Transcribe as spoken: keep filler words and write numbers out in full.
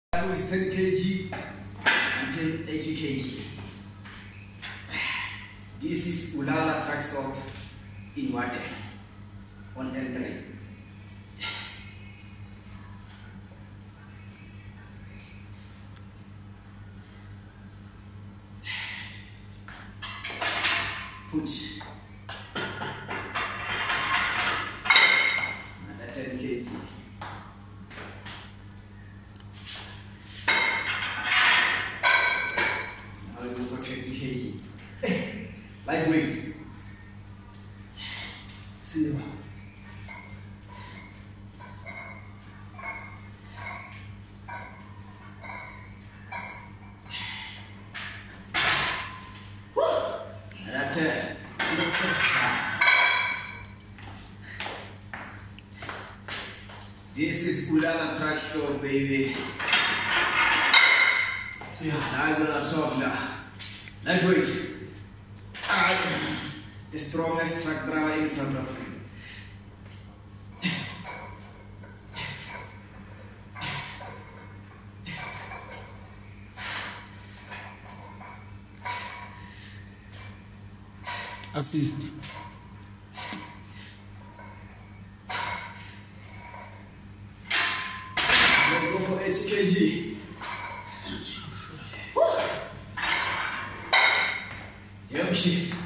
is ten kilograms until eighty kilograms. This is Ulala track stop in water on L three. Put another ten kilograms. Now we go for twenty kilograms. Lightweight. Cinema. That's it. This is Ulala track stop, baby. See how that's the top now. Lightweight. The strongest truck driver in South Africa. Assist. Let's go for eighty kilograms. Damn shit.